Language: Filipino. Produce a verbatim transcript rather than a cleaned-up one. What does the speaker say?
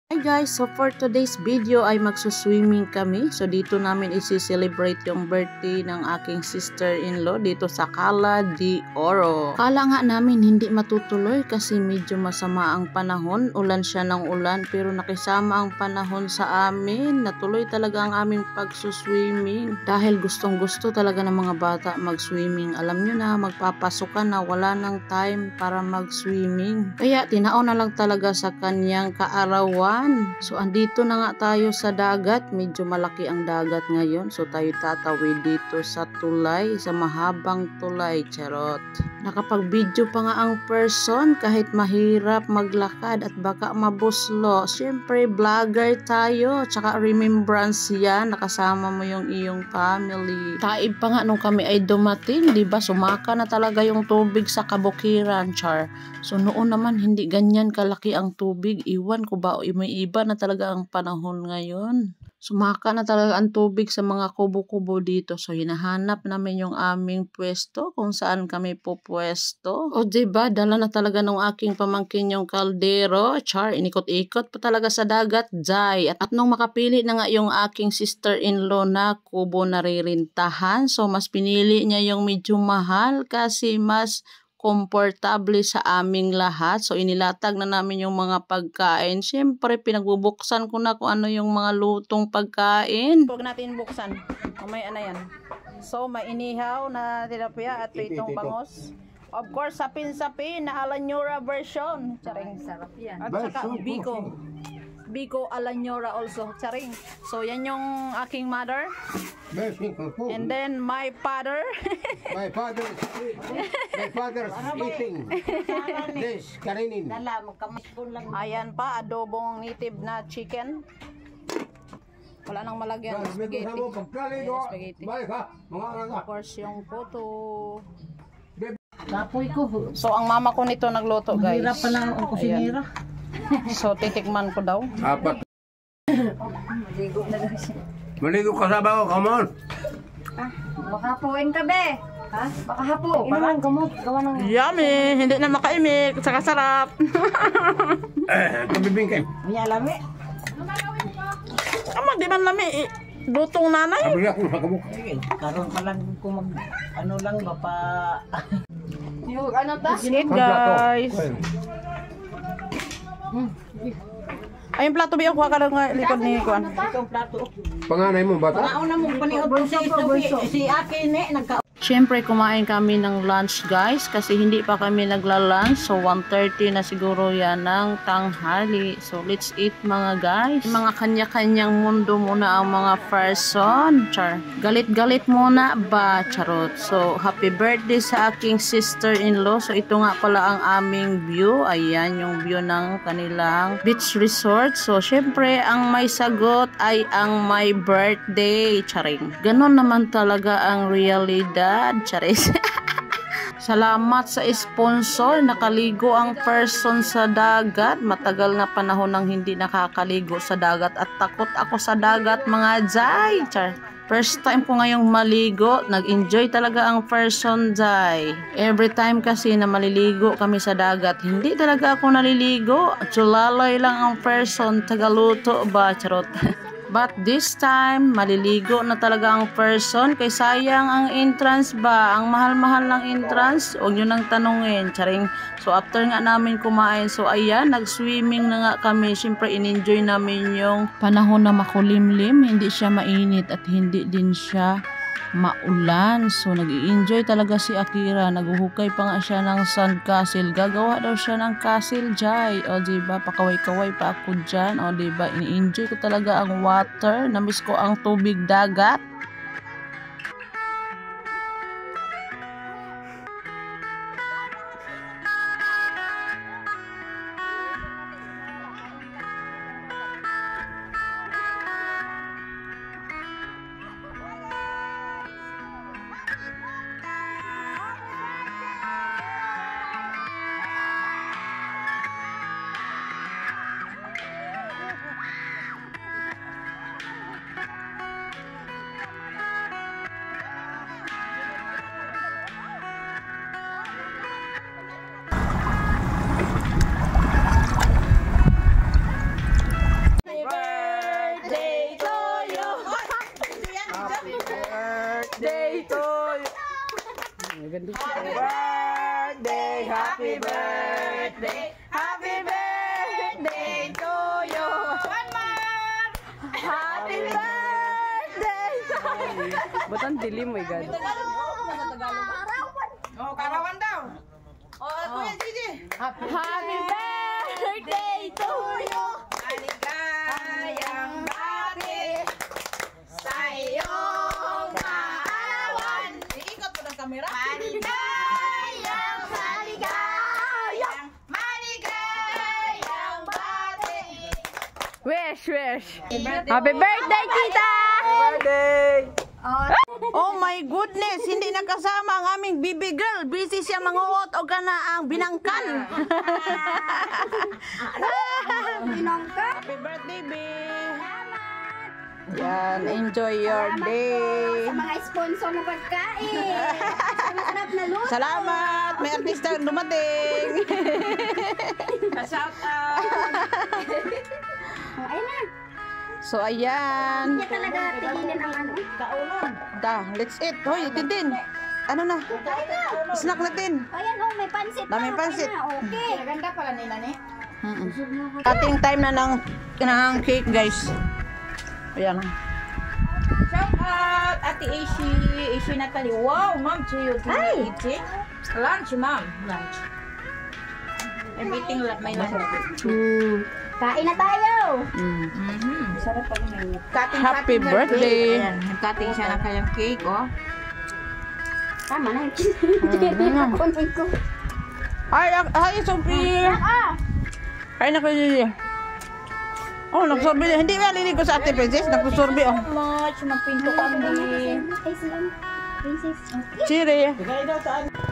Hi guys, so for today's video ay magsuswimming kami. So dito namin isi-celebrate yung birthday ng aking sister-in-law dito sa Cala de Oro. Kala nga namin hindi matutuloy kasi medyo masama ang panahon. Ulan siya ng ulan pero nakisama ang panahon sa amin. Natuloy talaga ang aming pagsuswimming dahil gustong gusto talaga ng mga bata mag-swimming. Alam nyo na, magpapasukan na wala ng time para mag-swimming. Kaya tinaon na lang talaga sa kanyang kaarawan. So andito na nga tayo sa dagat, medyo malaki ang dagat ngayon. So tayo tatawid dito sa tulay, sa mahabang tulay, charot. Nakapag-video pa nga ang person kahit mahirap maglakad at baka mabuslo. Siyempre vlogger tayo, tsaka remembrance yan, nakasama mo yung iyong family. Taib pa nga nung kami ay dumating, diba? Sumaka na talaga yung tubig sa kabukiran, char. So noon naman hindi ganyan kalaki ang tubig, iwan ko ba, may iba na talaga ang panahon ngayon. Sumaka na talaga ang tubig sa mga kubo-kubo dito. So hinahanap namin yung aming pwesto kung saan kami po pwesto. O diba, dala na talaga ng aking pamangkin yung kaldero. Char, inikot-ikot pa talaga sa dagat, jay. At, at nung makapili na nga yung aking sister-in-law na kubo na ririntahan, so mas pinili niya yung medyo mahal kasi mas komportable sa aming lahat. So inilatag na namin yung mga pagkain. Siyempre pinagbubuksan ko na kung ano yung mga lutong pagkain. Huwag natin buksan. Mamaya na yan. So may inihaw na tilapia at itong bangos. Of course, sapin-sapin na Alanyora version. Charing sarap yan. At saka biko. Biko Alanyora also. Charing. So yan yung aking mother. And then my father. My father My father's eating this karinin. Ayan pa, adobong native na chicken. Wala nang malagyan ng spaghetti. Ayan, spaghetti. Of course, yung puto. So, ang mama ko nito nagluto, guys. Mahirap pala ang kusinira. So, titikman ko daw. Apat. Maligo na lang siya. Maligo ka sa bago, come on. Ah, baka puwing ka, be. Ha? Baka hapo. Parang gamot. Gawa ng... Yummy! Hindi na makaimik. Saka sarap. Eh, kabibingkay. May alami. Ama, di man lami. Lutong nanay. Abri ako sa kabuk. Karoon pa lang kung mag... Ano lang ba pa... Yung ano ta? Let's eat, guys. Hmm. Ayun plato biya kuha ka lang nga likod ni Kuan. Itong plato. Panganay mo, bata? Nauna mong paniod ko si si Akin eh. Nagka... Siyempre, kumain kami ng lunch, guys, kasi hindi pa kami nagla-lunch. So, one thirty na siguro yan ng tanghali. So, let's eat, mga guys. Mga kanya-kanyang mundo muna ang mga person. Char. Galit-galit muna ba? Charot. So, happy birthday sa aking sister-in-law. So, ito nga pala ang aming view. Ayan, yung view ng kanilang beach resort. So, siyempre, ang may sagot ay ang my birthday. Charing. Ganon naman talaga ang realidad. Charis. Salamat sa sponsor. Nakaligo ang person sa dagat. Matagal na panahon nang hindi nakakaligo sa dagat at takot ako sa dagat, mga jay. Char. First time ko ngayong maligo. Nag-enjoy talaga ang person, jay. Every time kasi na maliligo kami sa dagat, hindi talaga ako naliligo. Chulalay lang ang person. Tagaluto ba? Charot. But this time, maliligo na talaga ang person. Kay sayang ang entrance ba? Ang mahal-mahal ng entrance. Huwag nyo nang tanungin. Charing. So after nga namin kumain, so ayan, nag-swimming na nga kami. Siyempre, in-enjoy namin yung panahon na makulimlim. Hindi siya mainit at hindi din siya maulan. So nag-i-enjoy talaga si Akira. Naguhukay pa nga siya ng sandcastle. Gagawa daw siya ng castle, jay. O diba, pakaway-kaway pa ako dyan. O diba, ini-enjoy ko talaga ang water. Namiss ko ang tubig dagat. ganda. Birthday, happy birthday, happy birthday to you. One more. Happy birthday. Butan dilim, my God. Oh, karawan daw. Oh, Kuya Gigi. Happy birthday to you. Maligayang bati sa iyong kaarawan. Iikot mo ng kamera. Maligayang, maligayang, maligayang bati. Wish, wish. Happy birthday, tita! Birthday. Oh my goodness, hindi nakasama ang aming baby girl. Busy siya manguot o kana ang binangkan. Binangkan. Happy birthday, B. Yan, enjoy your day. Sa mga sponsor na pagkain. Masarap na luto. Salamat, may artista dumating. Shout out. Oh, ayun na. So ayan. Hindi talaga tigilin ang ano. Kaunon. Da, let's eat. Hoy, Tintin. Ano na? Snack natin. Ayan, oh, may pansit. Daming na. pansit. Okay na, okay. Maganda pala nila ni. Mm-mm. Ating time na ng, ng cake, guys. Ayan. Shout out Ate Ishi, Ishi Natalie. Wow, ma'am, to you. Hi. Eating lunch, ma'am. Lunch. I'm eating la- my lunch. Hmm. Kain na tayo. Mm. Mhm. Sarap pala ng cutting. Happy cutting birthday. cake. Ayan, cutting siya ng kanyang cake, oh. Tama na. Mm. Kunin ko. Ay, ak- ay, Sophie. Ah! Ay, naku, Lili. Oh, nagsorbe. Hindi ba lilig ko sa Ate Princess? Nagsorbe, oh. So much, magpinto kami. Ay, siya. Princess. Chiri. Bigay daw sa ano.